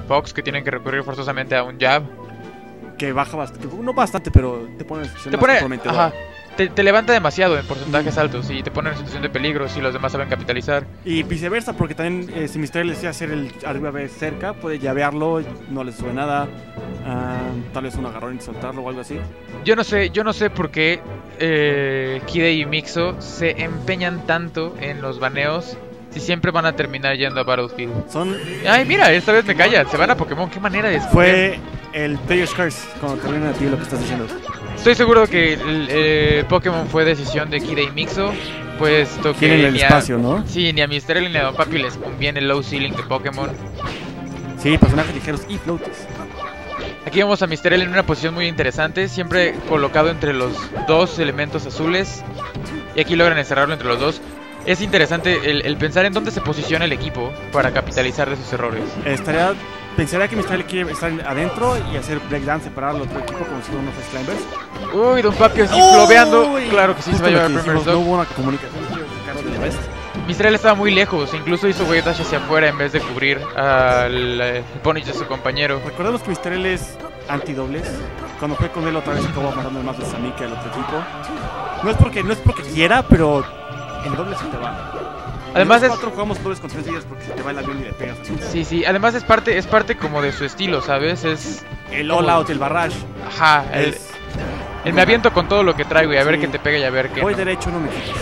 Fox, que tienen que recurrir forzosamente a un jab. Que baja bastante, no bastante, pero te pone en situación Te más pone, comprometedora. ajá, te levanta demasiado en porcentajes altos y te pone en situación de peligro si los demás saben capitalizar. Y viceversa, porque también si Mysterio le desea hacer el arriba B cerca, puede llavearlo, no le sube nada, tal vez un agarrón y soltarlo o algo así. Yo no sé por qué Kidei y Mixo se empeñan tanto en los baneos si siempre van a terminar yendo a Battlefield. Son... Ay, mira, esta vez me callan, se van a Pokémon, qué manera de escoger. Fue el Player's Curse, cuando termina a ti lo que estás diciendo. Estoy seguro que el Pokémon fue decisión de Kidei y Mixo, puesto que Quieren el espacio, ¿no? Sí, ni a Mysterio ni a Don Papi les conviene el low ceiling de Pokémon. Sí, personajes ligeros y floaties. Aquí vemos a Mysterio en una posición muy interesante, siempre colocado entre los dos elementos azules. Y aquí logran encerrarlo entre los dos. Es interesante el pensar en dónde se posiciona el equipo para capitalizar de sus errores. Pensaría que Mysterio quiere estar adentro y hacer breakdance, separar al otro equipo como si fueran unos climbers. Uy, Don Papi así flobeando. Claro que sí, se va a llevar el primer No stock. hubo una comunicación del West. Mysterio estaba muy lejos, incluso hizo wave dash hacia afuera en vez de cubrir al punish de su compañero. Recordemos que Mysterio es anti-dobles. Cuando fue con él otra vez acabó matando más veces a mí que al otro equipo. No es porque quiera, pero en doble se te va. Además en nosotros jugamos dobles con 3 días porque se te va el avión y le pegas. Sí, sí, además es parte como de su estilo, ¿sabes? Es el all out, el barrage. Ajá, el me aviento con todo lo que traigo y a ver qué te pega y a ver qué voy no. Derecho, no me quites.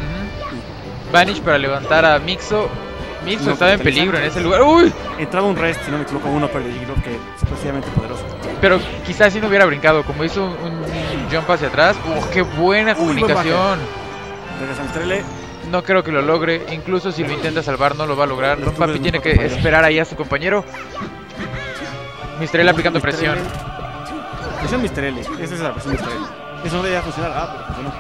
Vanish para levantar a Mixo. Mixo estaba en peligro en ese lugar. ¡Uy! Entraba un rest, si no me equivoco, uno peligro que es supuestamente poderoso. Pero quizás si no hubiera brincado, como hizo un jump hacia atrás. ¡Qué buena comunicación! Regresa Mysterio. No creo que lo logre, incluso si lo intenta salvar no lo va a lograr. Don Papi tiene que esperar ahí a su compañero. Mysterio aplicando presión. Presión Mysterio, esa es la presión Mysterio. Eso no debería funcionar, pero funcionó.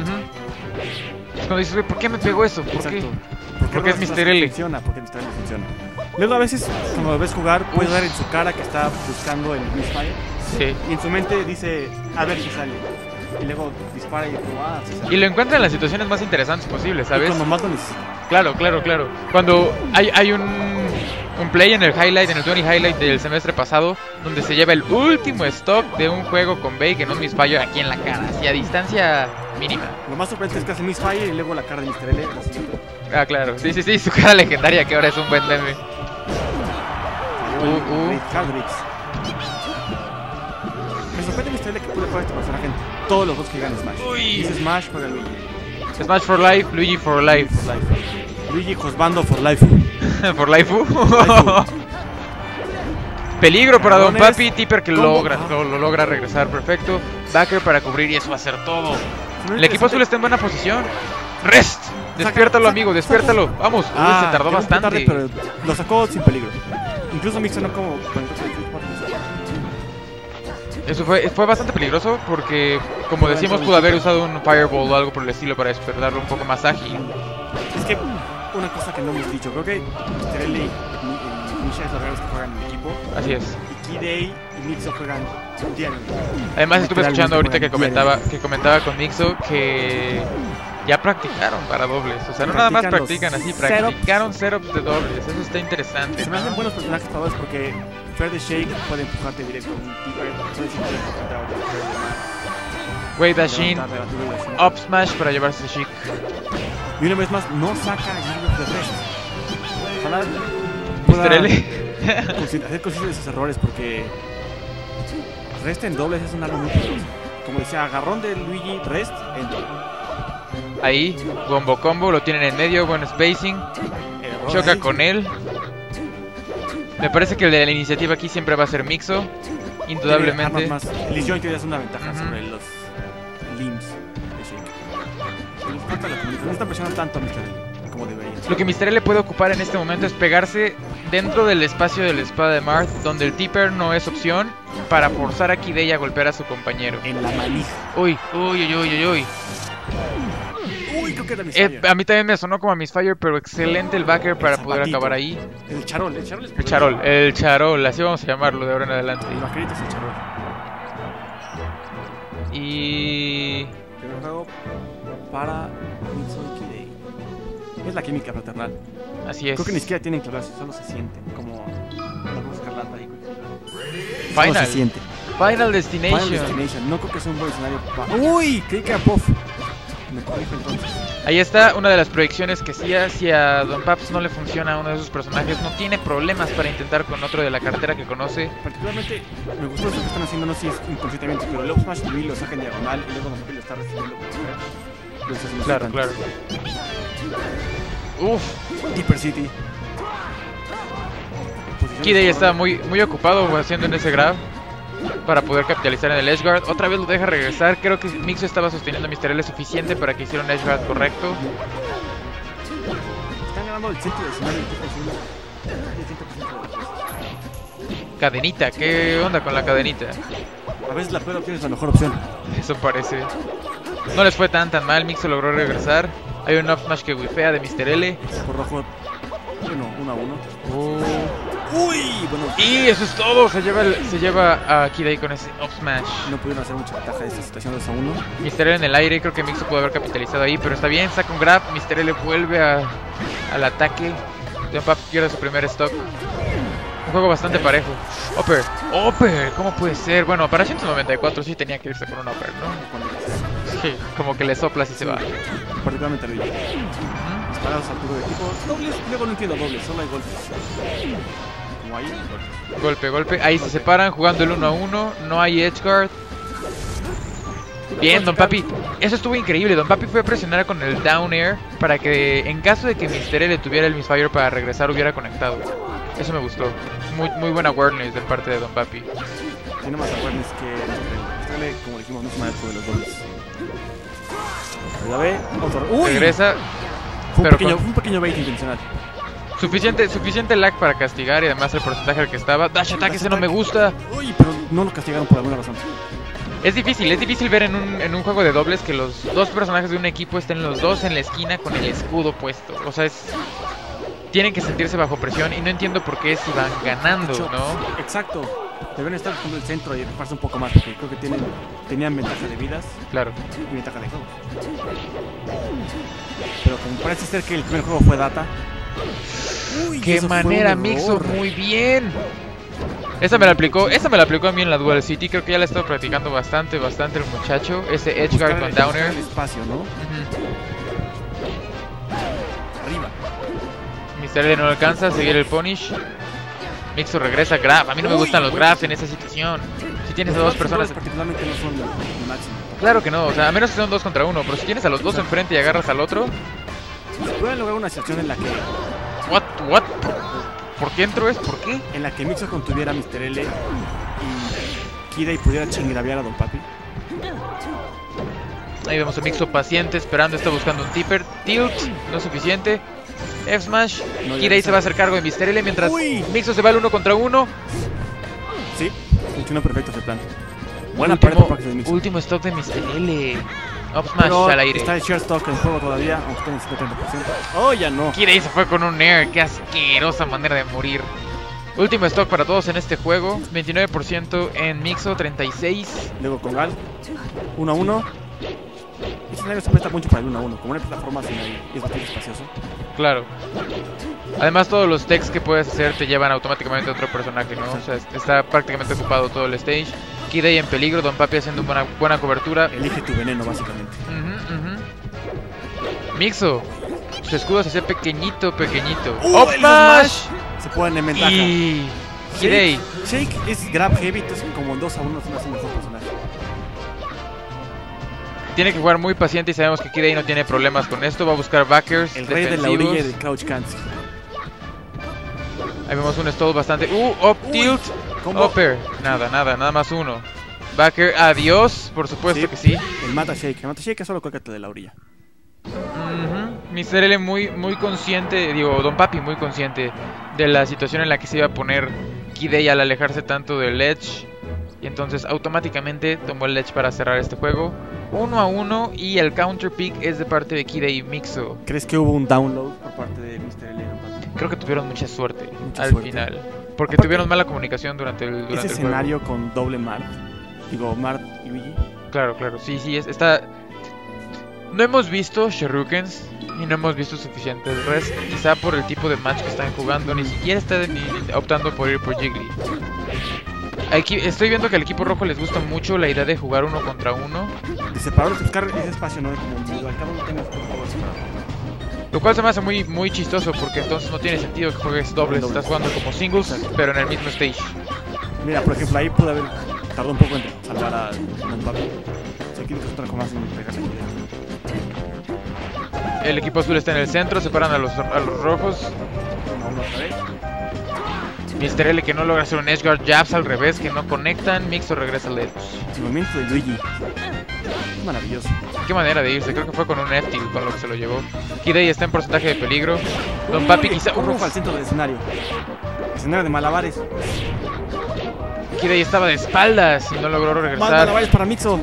Es cuando dices, ¿por qué me pegó eso? ¿Por qué? Porque es Mysterio. Porque Mysterio funciona. Luego a veces, cuando lo ves jugar, puedes ver en su cara que está buscando el misfire. Sí. Y en su mente dice, a ver si sale. Y luego dispara y sí sale. Y lo encuentra en las situaciones más interesantes posibles, ¿sabes? Y cuando más lo necesita. Claro. Cuando hay un play en el highlight, en el 20 highlight del semestre pasado, donde se lleva el último stock de un juego con Bake en un misfire aquí en la cara, así a distancia mínima. Lo más sorprendente es que hace misfire y luego la cara de Mysterio. Ah, claro, sí, su cara legendaria que ahora es un buen meme. Me sorprende Mysterio que puede jugar este personaje en todos los dos que ganan Smash. Uy. Dice Smash, juega Luigi. Smash for life, Luigi for life. Luigi Josbando for life. For life. Peligro para Don Papi, Tipper que lo logra regresar perfecto. Backer para cubrir y eso va a ser todo. El equipo azul está en buena posición. Rest. Despiértalo, amigo, despiértalo. Vamos. Se tardó bastante. Tarde, pero lo sacó sin peligro. Incluso Mixo no como... Eso fue bastante peligroso porque, como decimos, pudo haber usado un Fireball o algo por el estilo para despertarlo un poco más ágil. Es que una cosa que no hemos dicho, creo que Mysterio y Misha es los regalos que juegan en el equipo. Así es. Y Kidei y Mixo juegan diario. Además estuve escuchando ahorita que comentaba con Mixo que ya practicaron para dobles. O sea, no nada más practican así, practicaron setups de dobles. Eso está interesante. Se me hacen buenos personajes para dobles porque Fair the Shake puede empujarte directo a un Tipper. Wave Dashin, Up Smash para llevarse a Chic. Y una vez más, no saca a de Rest. Ojalá Mysterio hacer cosas de esos errores porque Rest en dobles es un algo muy peligroso. Como decía, agarrón de Luigi, Rest en doble. Ahí, combo, lo tienen en medio, buen spacing. Choca con él. Me parece que el de la iniciativa aquí siempre va a ser Mixo. Indudablemente. El disjoint es una ventaja sobre los limbs de Shake. Les falta la comunicación, no está presionando tanto a Mysterio como debería. Lo que Mysterio le puede ocupar en este momento es pegarse dentro del espacio de la espada de Marth, donde el Tipper no es opción, para forzar a Kidei a golpear a su compañero. En la manija. Uy. Creo que era Misfire. A mí también me sonó como a Misfire, pero excelente el backer para poder acabar ahí. El charol. El charol, así vamos a llamarlo de ahora en adelante. El vaquerito es el charol. Y... primer juego para Mixo y Kidei. Es la química fraternal. Así es. Creo que ni siquiera tienen clases, solo se sienten como la voz escarlata ¿Cómo Final. se siente? Final Destination. Final Destination. No creo que sea un buen escenario para... ¡Uy! Creí que era Puff. Me corrijo entonces. Ahí está una de las proyecciones que hacía. Si a Don Paps no le funciona a uno de sus personajes, no tiene problemas para intentar con otro de la cartera que conoce. Particularmente me gustó eso que están haciendo, no sé si es inconscientemente, pero el Up Smash y lo saca en diagonal y luego lo está recibiendo por fuera. Claro, claro. Uf, Deeper City. Kidei está muy ocupado haciendo en ese grab para poder capitalizar en el edge guard. Otra vez lo deja regresar. Creo que Mixo estaba sosteniendo a Mr. L suficiente para que hiciera un edge guard correcto. Están ganando el centro del escenario. Cadenita, ¿qué onda con la cadenita? A veces la peor opción es la mejor opción. Eso parece. No les fue tan mal. Mixo logró regresar. Hay un up smash que wifea de Mr. L. Por rojo. Bueno, 1 a 1. Uy, bueno. Y eso es todo. Se lleva a Kidei con ese up smash. No pudieron hacer mucha ventaja de esta situación 2 a 1. Mr. L en el aire. Creo que Mixo pudo haber capitalizado ahí, pero está bien. Saca un grab. Mr. L vuelve al ataque. Don Pap pierde su primer stock. Un juego bastante parejo. Upper, ¿cómo puede ser? Bueno, para 194 sí tenía que irse con un upper, ¿no? Sí, como que le soplas y se va. Particularmente lo digo. Disparados al turo de equipo. Dobles, luego no entiendo dobles, solo hay golpes. Como ahí, Golpe. Ahí se separan jugando el 1 a 1. No hay edge guard. Bien, Don Papi. Eso estuvo increíble. Don Papi fue a presionar con el down air para que en caso de que Mr. L tuviera el misfire para regresar hubiera conectado. Eso me gustó. Muy buena awareness de parte de Don Papi. Tiene más awareness que Mr. L, como dijimos, no es maestro de los dobles. La ve, otro. Regresa. Fue un pequeño bait intencional. Suficiente lag para castigar y además el porcentaje al que estaba. Dash attack, ese no me gusta. Uy, pero no lo castigaron por alguna razón. Es difícil ver en un juego de dobles que los dos personajes de un equipo estén los dos en la esquina con el escudo puesto. O sea, tienen que sentirse bajo presión y no entiendo por qué si van ganando, ¿no? Exacto. Deben estar con el centro y rifarse un poco más porque creo que tenían ventaja de vidas. Claro. Y ventaja de juegos. Pero como parece ser que el primer juego fue data. Uy, qué manera, Mixo, muy bien. Esa me la aplicó a mí en la Dual City. Creo que ya la he estado practicando bastante el muchacho. Ese edge guard con down air. El espacio, ¿no? Arriba. Mr. L no alcanza a seguir el punish. Mixo regresa grab. A mí no me gustan los grabs en esa situación. Si tienes a dos personas, particularmente no son el máximo. Claro que no, o sea, a menos que sean 2 contra 1. Pero si tienes a los dos enfrente y agarras al otro, pueden lograr una situación en la que... What? ¿Por qué entró es? ¿Por qué? En la que Mixo contuviera a Mr. L y Kidei pudiera chingrabear a Don Papi. Ahí vemos a Mixo paciente, esperando, está buscando un tipper. Tilt, no es suficiente. F-Smash, no, Kidei se va a hacer cargo de Mr. L mientras Mixo se va al 1 contra 1. Sí, funcionó perfecto ese plan. Buena parte de Mixo. Último stock de Mr. L. Up Smash al aire. Está el share stock en juego todavía, aunque está en el 70%. ¡Oh, ya no! Kidei se fue con un air, qué asquerosa manera de morir. Último stock para todos en este juego. 29% en Mixo, 36%. Luego con Gal. 1 a 1. Este escenario se presta mucho para el 1 a 1. Como una plataforma es bastante espacioso. Claro. Además, todos los techs que puedes hacer te llevan automáticamente a otro personaje, ¿no? O sea, está prácticamente ocupado todo el stage. Kidei en peligro, Don Papi haciendo una buena cobertura. Elige tu veneno, básicamente. Mixo, su escudo se hace pequeñito. ¡Up Smash! Se ponen en ventaja. Y Kidei. Shake es grab heavy, entonces como en 2 a 1 es un mejor personaje. Tiene que jugar muy paciente y sabemos que Kidei no tiene problemas con esto. Va a buscar backers. El rey de la orilla del crouch cancel. Ahí vemos un stall bastante. Up tilt. Upper. Nada más uno. Backer, adiós. Por supuesto que sí. El mata Shake es solo cócate de la orilla. Mr. L muy consciente, Don Papi muy consciente de la situación en la que se iba a poner Kidei al alejarse tanto del edge. Y entonces automáticamente tomó el edge para cerrar este juego. 1 a 1 y el counter pick es de parte de Kidei y Mixo. ¿Crees que hubo un download por parte de Mr. L? Creo que tuvieron mucha suerte al final. Porque tuvieron mala comunicación durante el juego. Ese escenario con doble Mart. Mart y Luigi. Claro, sí, está... No hemos visto Shurikens y no hemos visto suficientes res. Quizá por el tipo de match que están jugando. Ni siquiera está optando por ir por Jiggly. Aquí estoy viendo que al equipo rojo les gusta mucho la idea de jugar 1 contra 1. De separarlos, buscar ese espacio, ¿no? Como individual, cada uno tenga su juego separado. Lo cual se me hace muy chistoso porque entonces no tiene sentido que juegues dobles. Estás jugando como singles, pero en el mismo stage. Mira, por ejemplo, ahí pude haber tardado un poco en salvar a Mbappé. O sea, aquí no se trata más en pegarle aquí. El equipo azul está en el centro, separan a los rojos. Uno otra vez. Mr. L que no logra hacer un edge guard, jabs al revés que no conectan. Mixo regresa al edge. El movimiento de Luigi. Maravilloso. Qué manera de irse, creo que fue con un F con lo que se lo llevó. Kidei está en porcentaje de peligro. Don Papi quizá... Un rojo al centro del escenario. Escenario de malabares. Kidei estaba de espaldas y no logró Más regresar. malabares para Mixo.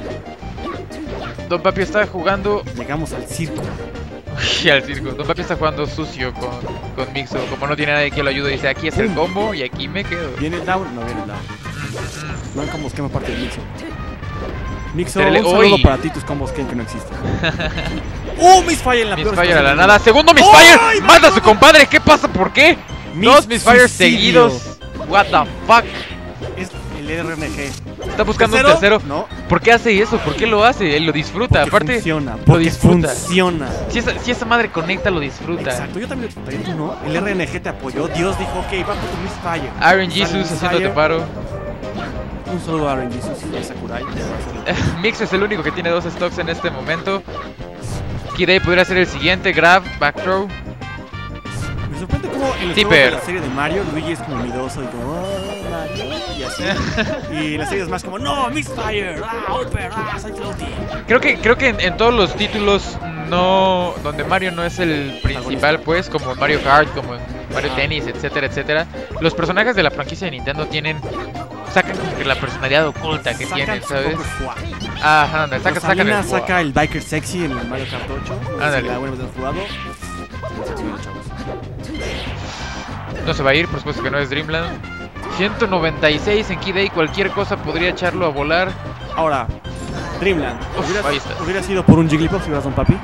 Don Papi está jugando... Llegamos al circo. Y al circo. Don Papi está jugando sucio con Mixo. Como no tiene nadie que lo ayude, dice aquí es el combo y aquí me quedo. ¿Viene el down? No viene el down. No hay combos quema parte de Mixo. Mixo, Pero un saludo para ti, tus combos que no existen. Misfire en la peor Misfire a la situación. nada. Segundo Misfire. Mata a su compadre. ¿Qué pasa? ¿Por qué? Dos Misfires suicidio. seguidos. What the fuck. Es el RNG. Está buscando un tercero. No. ¿Por qué hace eso? ¿Por qué lo hace? Él lo disfruta. Porque Aparte, funciona. lo Porque disfruta. funciona. Si esa madre conecta, lo disfruta. Exacto, yo también lo disfruté, ¿no? El RNG te apoyó. Dios dijo, ok, va por tu Misfire. Iron Sale Jesus Misfire. haciéndote paro. Un saludo a Iron Jesus y a Sakurai. Mix es el único que tiene 2 stocks en este momento. Kidei podría ser el siguiente. Grab, back throw. Me sorprende cómo en los Tipper. juegos de la serie de Mario, Luigi es como miedoso y como, oh, Mario, y así. Y la serie es más como, no, Misfire, Upper, soy floaty. Creo que en todos los títulos no donde Mario no es el principal, pues, como en Mario Kart, como en Mario Tennis, etcétera, etcétera. Los personajes de la franquicia de Nintendo sacan como que la personalidad oculta que tienen, ¿sabes? Ajá, anda, sacan Rosalina el saca el biker sexy en el Mario Kart 8. Ándale. La buena vez del jugado. Chavos. No se va a ir, por supuesto que no es Dreamland. 196 en Kidei, cualquier cosa podría echarlo a volar. Ahora, Dreamland. Uf, ahí está. ¿Hubiera sido por un Jigglypuff si hubieras un papi?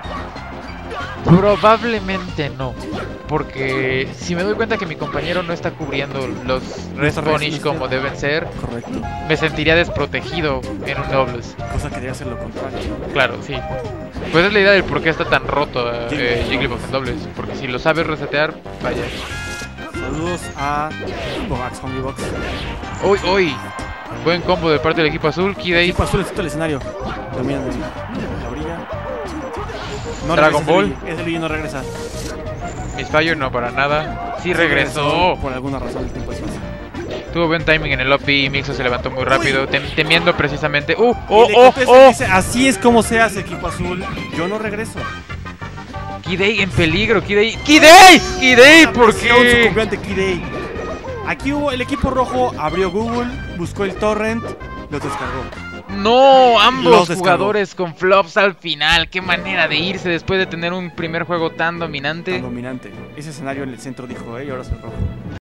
Probablemente no, porque si me doy cuenta que mi compañero no está cubriendo los respawnish como deben ser, Correcto. me sentiría desprotegido en un dobles. Cosa que debería ser lo contrario. Claro, sí. Pues es la idea del por qué está tan roto Jigglypuff en dobles, porque si lo sabes resetear, vaya. Saludos a Bobax, Hungrybox. Uy, buen combo de parte del equipo azul. Kidei, Equipo azul en el escenario. Dominan la orilla. No Dragon regresa Ball. Ese Luigi no regresa. Misfire no para nada. Sí regresó. Por alguna razón el tiempo es fácil. Tuvo buen timing en el up y Mixo se levantó muy rápido, temiendo precisamente. Y le contesta y dice, así es como se hace, equipo azul. Yo no regreso. Kidei en peligro, Kidei, ¿por Su qué? comandante Kidei. Aquí el equipo rojo abrió Google, buscó el torrent, lo descargó. No, ambos Los descargó. jugadores con flops al final. Qué manera de irse después de tener un primer juego tan dominante. Tan dominante. Ese escenario en el centro dijo, ahora soy rojo.